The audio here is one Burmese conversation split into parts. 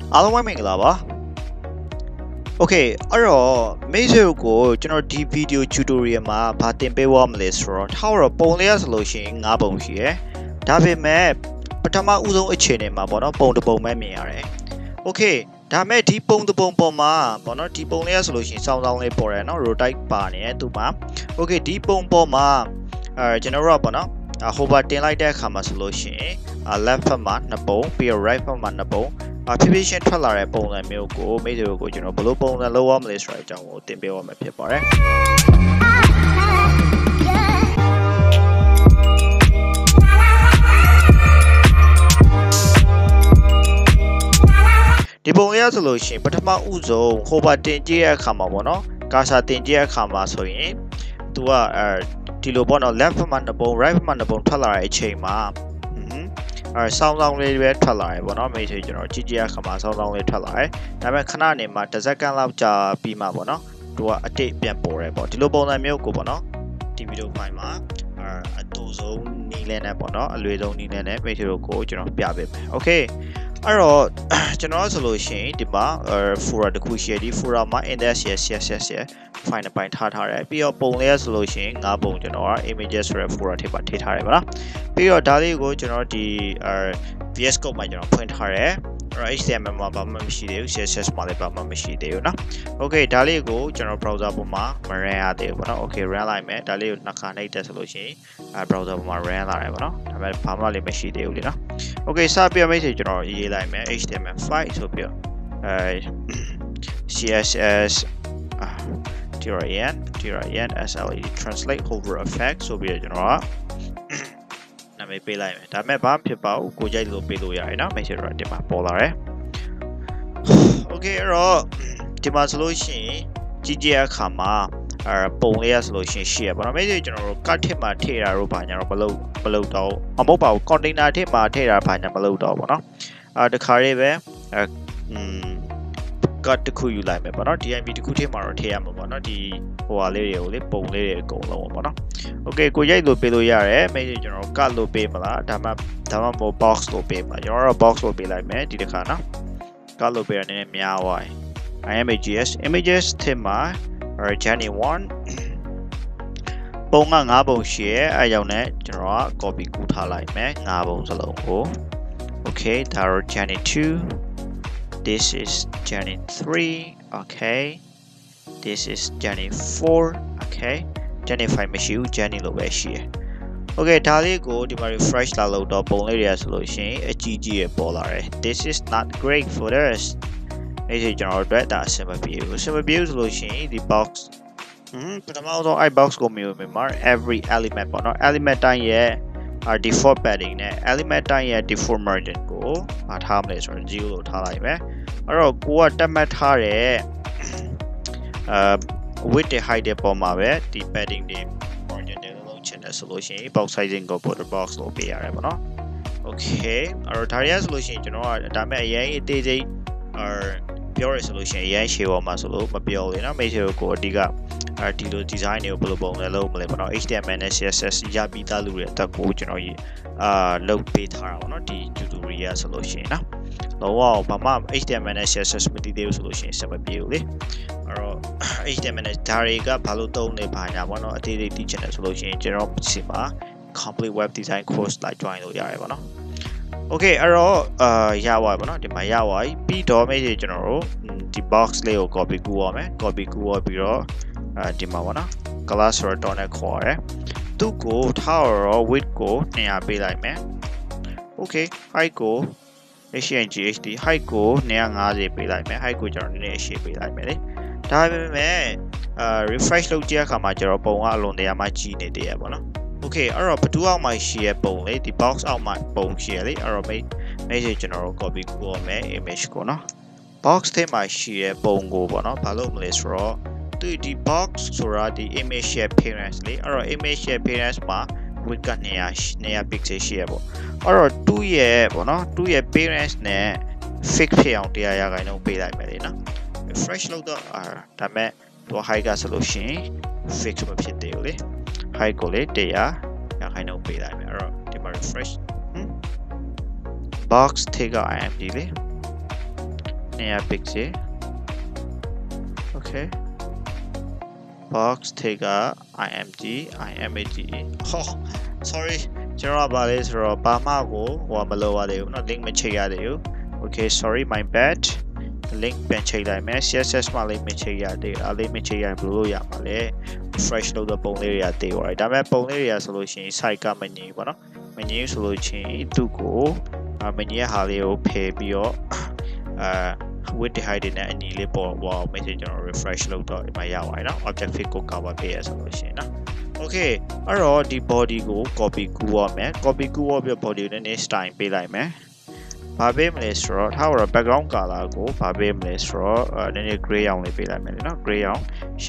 အားလုံးပဲမင်္ဂလာပါ Okay အဲ့တော့မိတ်ဆွေကိုကျွန်တော်ဒီ video tutorial မှာဗာသင်ပေးသွားမလဲဆိုတော့ထားတော့ပုံလေးရဆိုလို့ရှိရင်၅ပုံရှိရယ်ဒါပေမဲ့ပထမဦးဆုံးအခြေအနေမှာပေါ့နော်ပုံတစ်ပုံပဲမြင်ရတယ် Okay ဒါမဲ့ဒီပုံတစ်ပုံပေါ်မှာပေါ့နော်ဒီပုံလေးရဆိုလို့ရှိရင်စောင်းစောင်းလေးပေါ်တယ်နော် rotate ပါနေတယ်သူမှာ Okay ဒီပုံပေါ်မှာကျွန်တော်တို့ကပေါ့နော်ဟိုဘတင်လိုက်တဲ့အခါမှာဆိုလို့ရှိရင်left ဘက်မှာ2ပုံပြီးတော့ right ဘက်မှာ2ပုံဖြည်းဖြည်းချင်းထွက်လာတဲ့ပုံစံမျိုးကိုမိတ်ဆွေကိုကျွန်တော်ဘယ်လိုပုံစံလုပ်ရမလဲဆိုတဲ့အကြောင်းကိုသင်ပေးရမှာဖြစ်ပါတယ်ဒီပုံလေးဆိုလို့ရှိရင်ပထမဦးဆုံးဟိုဘတင်ကြည့်တဲ့အခါမှာပေါ့နော်ကာဆာတင်ကြည့်တဲ့အခါမှာဆိုရင်သူကဒီလိုပေါ့နော် left ဘက်မှာ2ပုံ right ဘက်မှာ2ပုံထွက်လာတဲ့အချိန်မှာဆောင်းဆောင်းလေးပဲထွက်လာတယ်ပေါ့နော်မိတ်ဆွေကျွန်တော်ကြည့်ကြည့်အခါမှာဆောင်းဆောင်းလေးထွက်လာတယ်ဒါပေမဲ့ခဏနေမှာတစ်စက္ကန့်လောက်ကြာပြီးမှပေါ့နော်သူကအတိတ်ပြန်ပေါ်တယ်ပေါ့ဒီလိုပုံစံမျိုးကိုပေါ့နော်ဒီဗီဒီယိုဖိုင်မှာအတူဆုံးနီးလဲနဲ့ပေါ့နော်အလွယ်ဆုံးနီးလဲနဲ့မိတ်ဆွေတို့ကိုကျွန်တော်ပြပေးမယ် Okay အဲ့တော့ကျွန်တော်ဆိုလို့ရှိရင်ဒီမှာfolder တစ်ခုရှိတယ်ဒီ folder မှာ index ရယ် CSS ရယ် file တစ်ပိုင်းထားတယ်ပြီးတော့ပုံလေးဆိုလို့ရှိရင်၅ပုံကျွန်တော်က images ဆိုတဲ့ folder ထဲမှာထည့်ထားတယ်ပေါ့နော်ပြီးတော့ဒါလေးကိုကျွန်တော်ဒီ VS Code မှာကျွန်တော်ဖွင့်ထားတယ်HTML မှာဘာမှမရှိသေးဘူး CSS မှာလည်းဘာမှမရှိသေးဘူးเนาะ Okay ဒါလေးကိုကျွန်တော် browser ပေါ်မှာမ run ရသေးဘူးပေါ့နော် Okay run လိုက်မယ်ဒါလေးကိုနှစ်ခါနှိပ်တက်ဆိုလို့ရှိရင်browser ပေါ်မှာ run လာတယ်ပေါ့နော်ဒါပေမဲ့ဘာမှလည်းမရှိသေးဘူးလေเนาะ Okay စပြမိတ်ဆွေကျွန်တော်ရေးလိုက်မယ် HTML5 ဆိုပြီးတော့CSS TRN SLED translate hover effect ဆိုပြီးတော့ကျွန်တော်ကနာမည်ပေးလိုက်မယ်ဒါပေမဲ့ဘာဖြစ်ပါဘူးကိုကြိုက်လို့ပေးလို့ရတယ်နော်မိတ်ဆွေတို့ဒီမှာပေါ်လာတယ် Okay အဲ့တော့ဒီမှာဆိုလို့ရှိရင်ကြည့်ကြအခါမှာပုံလေးရဆိုလို့ရှိရင်ရှိရပါတော့မိတ်ဆွေကျွန်တော်တို့ cart ထစ်မှာထည့်တာတို့ဘာညာတော့မလုပ်တော့မဟုတ်ပါဘူး container ထစ်မှာထည့်တာဘာညာမလုပ်တော့ဘူးเนาะတခါလေးပဲcart တစ်ခုယူလိုက်မယ်ပေါ့နော် DIV တစ်ခုထည့်မှာတော့ထည့်ရမှာပေါ့နော်ဒီဟိုဟာလေးတွေကိုလေပုံလေးတွေအကုန်လုံးပေါ့နော် Okay ကိုရိုက်လို့ပေးလို့ရတယ်မိတ်ဆွေကျွန်တော် cart လို့ပေးမလားဒါမှမဟုတ် box လို့ပေးမှာကျွန်တော်တို့ box လို့ပေးလိုက်မယ်ဒီတစ်ခါနော် cart လို့ပေးရနည်းနည်းများသွားတယ် images ထည့်မှာJourney 1ပုံက9ပုံရှိရဲအဲကြောင့်ねကျွန်တော်က copy ကူးထားလိုက်မယ်9ပုံစလုံးကို Okay ဒါတော့ Journey 2 this is Journey 3 okay this is Journey 4 okay Journey 5မရှိဘူး Journey လို့ပဲရှိရ Okay ဒါလေးကိုဒီမှာ refresh လာလို့တော့ပုံလေးတွေဆိုလို့ရှိရင်အကြီးကြီးပေါ်လာတယ် this is not great for usအဲ့ဒီကျွန်တော်တို့ဒါအဆင်မပြေဘူးဆိုလို့ရှိရင်ဒီ box ပထမဆုံး box ကိုမြင်မှာ every element ပေါ့နော် element တိုင်းရဲ့ default padding နဲ့ element တိုင်းရဲ့ default margin ကိုမထားမလဲဆိုတော့0လို့ထားလိုက်မယ်အဲ့တော့ကိုကတက်မှတ်ထားတဲ့width နဲ့ height တွေပေါ်မှာပဲဒီ padding တွေ margin တွေလုံးချင်တယ်ဆိုလို့ရှိရင် box sizing ကို border box လို့ပေးရတယ်ပေါ့နော် Okay အဲ့တော့ဒါရဆိုလို့ရှိရင်ကျွန်တော်ကဒါမဲ့အရင်အသေးစိတ်ပြောရဆိုလို့ရှိရင်အရင်ရှေ့ပေါ်မှာဆိုလို့မပြောဘူးเนาะမိတ်ဆွေတို့ကိုအဓိကဒီလို design တွေကိုဘယ်လိုပုံလဲလုပ်မလဲပေါ့နော် HTML နဲ့ CSS ရပြီးသားလူတွေအတက်ကိုကျွန်တော်လုပ်ပေးထားတာပေါ့နော်ဒီ tutorial ဆိုလို့ရှိရင်နော်တော့ဘာမှ HTML နဲ့ CSS မသိသေးဘူးဆိုလို့ရှိရင်ဆက်မပြေဘူးလေအဲ့တော့ HTML နဲ့ဒါတွေကဘာလို့သုံးနေပါညာပေါ့နော်အသေးသေးသိချင်တယ်ဆိုလို့ရှိရင်ကျွန်တော်ဒီမှာ complete web design course လိုက် join လို့ရတယ်ပေါ့နော်Okay အဲ့တော့ရပါပြီပေါ့နော်ဒီမှာရပါပြီပြီးတော့မိတ်ဆွေကျွန်တော်တို့ဒီ box လေးကို copy ကူးရမယ် copy ကူးရပြီးတော့ဒီမှာပေါ့နော် class ဆိုတော့နဲ့ခေါ်ရတယ်သူ့ကိုထားတော့ width ကို200ပေးလိုက်မယ် Okay height ကို HNGHD height ကို250ပေးလိုက်မယ် height ကိုကျွန်တော်နည်းနည်းအရှည်ပေးလိုက်မယ်လေဒါပေမဲ့refresh လုပ်ကြည့်အခါမှာကျွန်တော်ပုံကအလွန်တရာမှကြီးနေသေးရပေါ့နော်Okay အဲ့တော့ဘဒူးအောက်မှာရှိရပုံလေဒီ box အောက်မှာပုံရှိရလေအဲ့တော့မိတ်ဆွေကျွန်တော်တို့ copy ကူရမယ် image ကိုနော် box ထဲမှာရှိရပုံကိုပေါ့နော်ဘာလို့မလဲဆိုတော့ဒီ box ဆိုတာဒီ image ရဲ့ appearance လေအဲ့တော့ image ရဲ့ appearance မှာ width က200 pixel ရှိရပေါ့အဲ့တော့သူ့ရဲ့ပေါ့နော်သူ့ရဲ့ appearance နဲ့ fix ဖြစ်အောင်100ရာခိုင်နှုန်းပေးလိုက်မယ်လေနော် refresh လုပ်တော့ဒါပေမဲ့သူ height ကဆိုလို့ရှိရင် fix မဖြစ်သေးဘူးလေheight ကိုလေ100ရာခိုင်နှုန်းပေးလိုက်မယ်အဲ့တော့ဒီမှာ refresh box ထဲက img လေ 200 pixel okay box take a img oh sorryကျွန်တော်ကပါလဲဆိုတော့ဘာမှကိုဟိုမလိုပါသေးဘူးเนาะ link မချိန်ရသေးဘူး okay sorry my bad link ပြန်ချိန်လိုက်မယ် CSS မှာ link မချိန်ရသေးဘူး link မချိန်ရဘယ်လိုလုပ်ရမှာလဲ refresh လုပ်တဲ့ပုံလေးတွေကတည်သွားတယ်ဒါပေမဲ့ပုံလေးတွေကဆိုလို့ရှိရင် site ကမငြင်းပေါ့เนาะမငြင်းဆိုလို့ရှိရင်သူ့ကိုမငြင်းရဲ့ဟာလေးကိုဖယ်ပြီးတော့with the height နဲ့အညီလေးပေါ် message ကျွန်တော် refresh လုပ်တော့ဒီမှာရပါတယ်เนาะ object fit ကို cover ပေးရဆိုလို့ရှိရင်เนาะ okay အဲ့တော့ဒီ body ကို copy ကူးရမယ် copy ကူးရပြီး body ကိုနည်းနည်း style ပေးလိုက်မယ်ဘာပေးမလဲဆိုတော့ထားတော့ background color ကိုဘာပေးမလဲဆိုတော့နည်းနည်း gray ရောင်လေးပေးလိုက်မယ်เนาะ gray ရောင်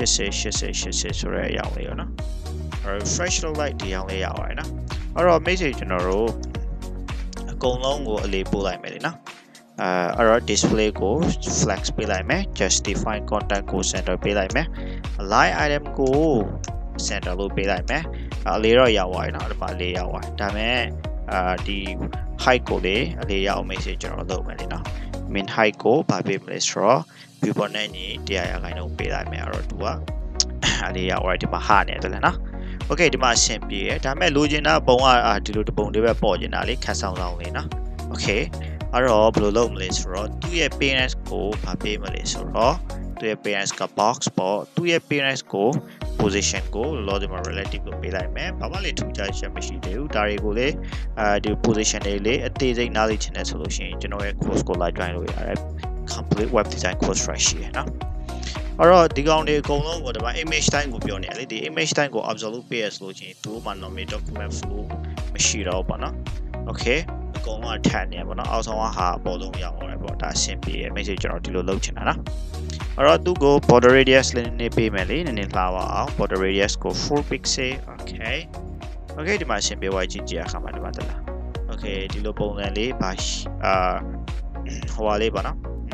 80ဆိုတဲ့အရောင်လေးရောเนาะ refresh လုပ်လိုက်ဒီရောင်လေးရပါတယ်เนาะအဲ့တော့ message ကျွန်တော်တို့အကုန်လုံးကိုအလေးပို့လိုက်မယ်လေเนาะအဲ့တော့ display ကို flex ပေးလိုက်မယ် justify content ကို center ပေးလိုက်မယ် line item ကို center လို့ပေးလိုက်မယ်အလေးတော့ရောက်သွားပြီเนาะဒီမှာလေးရောက်သွားဒါပေမဲ့ဒီ height ကိုလေအလေးရောက် message ကျွန်တော်လုပ်မယ်လေเนาะ min height ကိုဗာပေးမလဲဆိုတော့ viewport နဲ့ညီ100ခိုင်နှုန်းပေးလိုက်မယ်အဲ့တော့သူကအလေးရောက်သွားဒီမှာဟာနေတယ်လေเนาะ okay ဒီမှာအဆင်ပြေတယ်ဒါပေမဲ့လိုချင်တာပုံကဒီလိုတပုံလေးပဲပေါ်ချင်တာလေခက်ဆောင်ဆောင်လေးเนาะ okay အဲ့တော့ဘယ်လိုလုပ်မလဲဆိုတော့သူ့ရဲ့ parents ကိုဗာပေးမလဲဆိုတော့သူ့ရဲ့ parents က box ပေါ့သူ့ရဲ့ parents ကို position ကို logical relative ကိုပေးလိုက်မယ်ဘာမှလေထူးခြားချက်မရှိသေးဘူးဒါတွေကိုလေဒီ position တွေလေအသေးစိတ်နားသိချင်တယ်ဆိုလို့ရှိရင်ကျွန်တော်ရဲ့ course ကို like join လုပ်ရတယ် complete web design course ရရှိရနော်အဲ့တော့ဒီကောင်တွေအကုန်လုံးကိုဒီမှာ image တိုင်းကိုပြောနေရလေဒီ image တိုင်းကို absolute ပေးရဆိုလို့ရှိရင်သူ့မှာ normal document flow မရှိတော့ဘူးပေါ့နော် okay အကုန်လုံးထပ်နေပါတော့အောက်ဆုံးကဟာအပေါ်ဆုံးရောက်သွားတယ်ပေါ့ဒါအဆင်ပြေရဲ့ message ကျွန်တော်ဒီလိုလုပ်ချင်တာနော်အဲ့တော့သူကို border radius လေးနည်းပေးမယ်လေနည်းနည်းလှပါအောင် border radius ကို 4 pixel okay okay ဒီမှာအဆင်ပြေသွားကြည့်ကြရခါမှာဒီမှာတလား okay ဒီလိုပုံစံလေးပါဟိုပါလေးပါနော်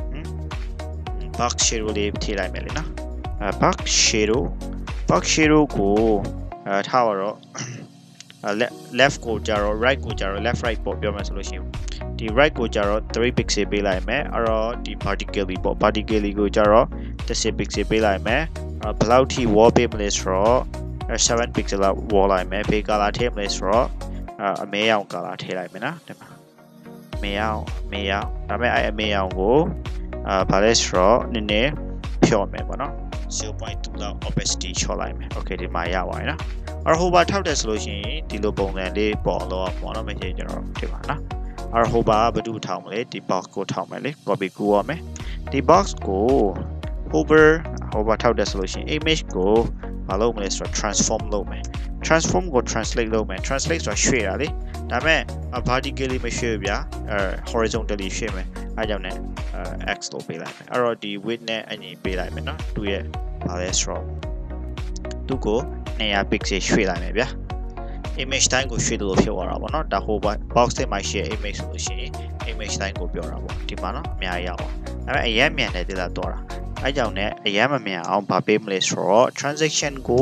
box shadow လေးထည့်လိုက်မယ်လေနော်box shadowကိုထားပါတော့left ကိုကြတော့ right ကိုကြတော့ left right ပေါ့ပြောမယ်ဆိုလို့ရှိရင်ဒီ right ကိုကြတော့3 pixel ပေးလိုက်မယ်အဲ့တော့ဒီ vertically ပေါ့ vertically ကိုကြတော့10 pixel ပေးလိုက်မယ်ဘယ်လောက်ထိ wall ပေးမလဲဆိုတော့7 pixel လောက် wall လိုက်မယ်ဘေး color ထည့်မလဲဆိုတော့အမဲရောင် color ထည့်လိုက်မယ်နော်ဒီမှာအမဲရောင်ဒါပေမဲ့အမဲရောင်ကိုဘာလဲဆိုတော့နည်းနည်းဖြော့မယ်ပေါ့နော် 0.2 လောက် opacity ချော့လိုက်မယ် okay ဒီမှာရပါတယ်နော်အဲ့ဟိုဘာထောက်တယ်ဆိုလို့ရှိရင်ဒီလိုပုံစံလေးပေါ်လို့ပေါ့နော် message ကျွန်တော်ဒီပါနော်အဲ့ဟိုဘာဘယ်သူထောက်မလဲဒီ box ကိုထောက်မယ်လေ copy ကူရမယ်ဒီ box ကို hover ဟိုဘာထောက်တယ်ဆိုလို့ရှိရင် image ကိုမလုပ်မလဲဆိုတော့ transform လုပ်မယ် transform ကို translate လုပ်မယ် translate ဆိုတာရွှေ့တာလေဒါပေမဲ့ vertically မရွှေ့ဗျာhorizontally ရွှေ့မယ်အဲ့ကြောင့်လည်းx လို့ပေးလိုက်မယ်အဲ့တော့ဒီ width နဲ့အညီပေးလိုက်မယ်နော်သူရဲ့ဘာလဲဆိုတော့သူကို200 pixel ရွှေ့လိုက်မယ်ဗျာ image တိုင်းကိုရွှေ့လို့ဖြစ်သွားတာပေါ့နော်ဒါဟို box ထဲမှာရှိတဲ့ image ဆိုလို့ရှိရင် image တိုင်းကိုပြောတာပေါ့ဒီမှာနော်အများကြီးရအောင်ဒါပေမဲ့အရင်မြန်တယ်တိလာတော့တာအဲကြောင့်လည်းအရင်မမြန်အောင်ဗာပေးမလဲဆိုတော့ transaction ကို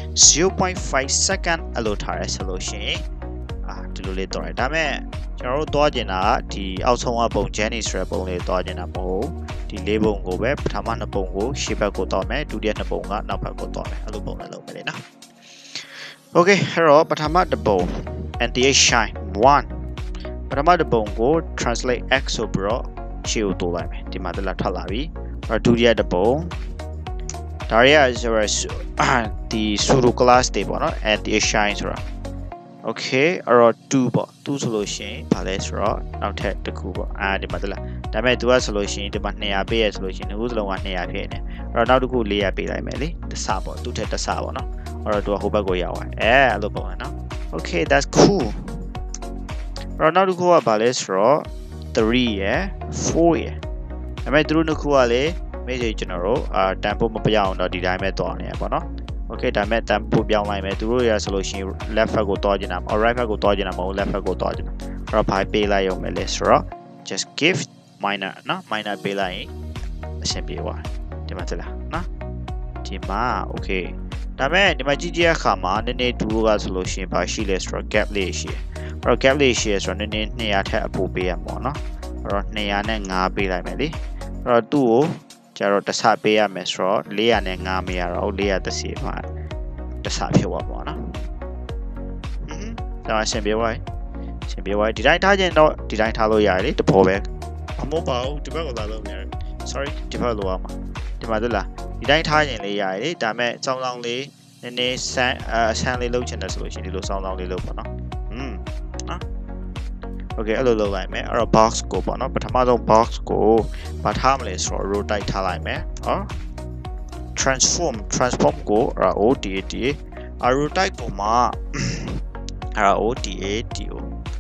0.5 second အလိုထားရဲဆိုလို့ရှိရင်ဒီလိုလေးတော့တယ်ဒါပေမဲ့ကျွန်တော်တို့သွားကျင်တာဒီအောက်ဆုံးကပုံ journey ဆိုတဲ့ပုံလေးသွားကျင်တာမဟုတ်ဒီလေးပုံကိုပဲပထမနှစ်ပုံကိုရှေ့ဘက်ကိုသွားမယ်ဒုတိယနှစ်ပုံကနောက်ဘက်ကိုသွားမယ်အဲ့လိုပုံနဲ့လုပ်မယ်လေနော် okay အဲ့တော့ပထမတစ်ပုံ NTH shine 1ပထမတစ်ပုံကို translate x ဆိုပြီးတော့ရှေ့ကိုတိုးလိုက်မယ်ဒီမှာတလားထပ်လာပြီအဲ့ဒုတိယတစ်ပုံဒါရီယာဆိုရဒီ pseudo class တွေပေါ့နော် NTH shine ဆိုတာ okay အဲ့တော့2ပေါ့2ဆိုလို့ရှိရင်ဗာလဲဆိုတော့နောက်ထပ်တစ်ခုပေါ့ဒီမှာတလားဒါပေမဲ့ तू ကဆိုလို့ရှိရင်ဒီမှာ200ပေးရဆိုလို့ရှိရင်နှစ်ခုစလုံးက200ဖြစ်နေအဲ့တော့နောက်တစ်ခု400ပေးလိုက်မယ်လေတစ်စပေါ့သူ့ထက်တစ်စပေါ့နော်အဲ့တော့ तू ကဟိုဘက်ကိုရောက်သွားအဲ့လိုပုံစံနော် okay that's cool အဲ့တော့နောက်တစ်ခုကဗာလဲဆိုတော့3ရယ်4ရယ်ဒါပေမဲ့သူတို့နှစ်ခုကလေmessage ကျွန်တော်တို့တန်ဖို့မပြောင်းတော့ဒီတိုင်းပဲသွားနေရပေါ့နော် okay ဒါပေမဲ့တန်ဖို့ပြောင်းလိုက်မယ်သူတို့ရဆိုလို့ရှိရင် left ဘက်ကိုသွားကျင်တာ or right ဘက်ကိုသွားကျင်တာမဟုတ် left ဘက်ကိုသွားကျင်တာအဲ့တော့ဘာပေးလိုက်ရုံပဲလေဆိုတော့ just give minor နော် minor ပေးလိုက်ရင်အဆင်ပြေသွားဒီမှာတက်လားနော်ဒီမှာ okay ဒါပေမဲ့ဒီမှာကြည့်ကြရခါမှာနည်းနည်းတူကဆိုလို့ရှိရင်ဘာရှိလဲဆိုတော့ gap လေးရှိတယ်အဲ့တော့ gap လေးရှိရဆိုတော့နည်းနည်း200ထက်အပိုပေးရမှာပေါ့နော်အဲ့တော့200နဲ့5ပေးလိုက်မယ်လေ 2 Jaro Tasa Pea Mesro, Lea Nengamia, or Lea the Sea, Tasa Piwana. Now I send me away. Send me away. Did I tell you not? Did I tell you I the poor back? A mobile, develop sorry, develop. The Madula. Did I tell you I damn it, so longly, and they sandy loach and the solution, you so longly look. Okay, a little like me, or a box go, but not a model box go, but harmless or rotate like me, or transform go, or ODAT, or rotate go ma. ODAT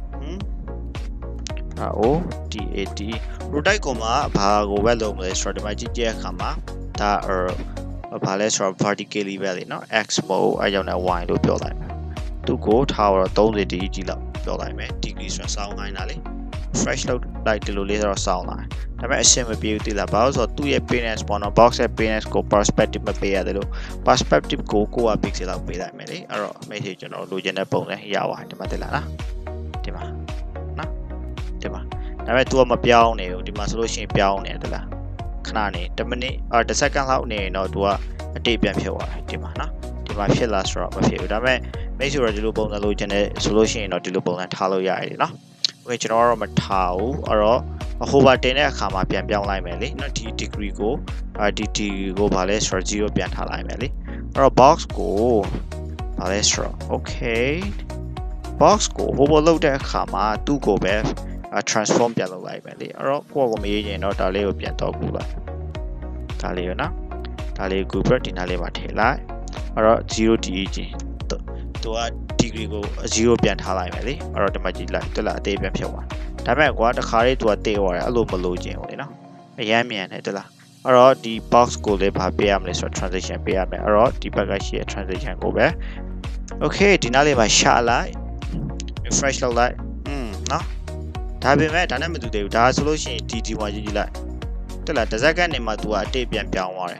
ODAT Rotai Koma Bago Velom Lestra the Magic Kama that are a palace or particularly valley, no Expo. I don't know why to build like to go tower don't the DG build like degrees from sound finally fresh load like the later sound line. The same beauty about so 2 year penis on a box at penis go perspective pay a little perspective go a pixel out pay that many or message or Lujan Pone Yawa the Matilana Tima Tima. Now to a piano, the solution piano the la Kanani, the mini or the second loud name or to a deep and pure Timana Tima Shillas drop a few. Make sure the Lubon Lujan solution or the Lubon and Halo Yadina. Which are a tau or a whole dinner come up and beyond like not degree go or DT go palace for 0 beyond halai or a box go palestra. Okay, box go overload that comma 2 go back a transform piano like or a quality median or Daleo piano gula. Daleona Dale Cooper Dinale Matela or 0 DEG to a degree go 0 beyond halai or the magic like the la day piano. That what the carry to a day or a low below jail, you know. A yamian at the or the box go live a BMless or transition BM or the bagage transition go back. Okay, Dinali by Shala fresh light. No. Tabi met and I'm to do that solution TT1 you like. The la does I get him to a day piano warrior.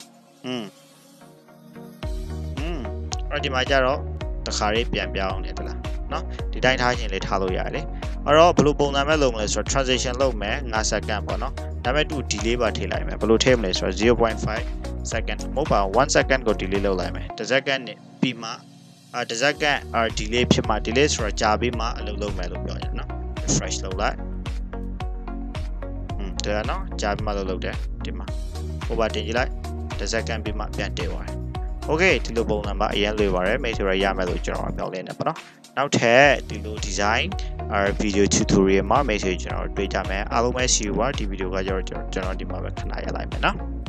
Or the Majaro. The Caribbean beyond it. No, the dine hiding late Halo Yale. Or blue bone longless or transition low man, Nasa Gambono. Never do delay but lime, blue tameless or 0.5 second mobile 1 second go delay low lime. The second Pima, the second or delay Pima delays for a Jabima, a low mellow, no, a fresh low light. There no Jabima low there, Tima. Over the second Pima Piante. Okay, the low number and make sure I am a general building. Now, the design or video tutorial, make sure you know, data man. I'll see you what the video got your general demand.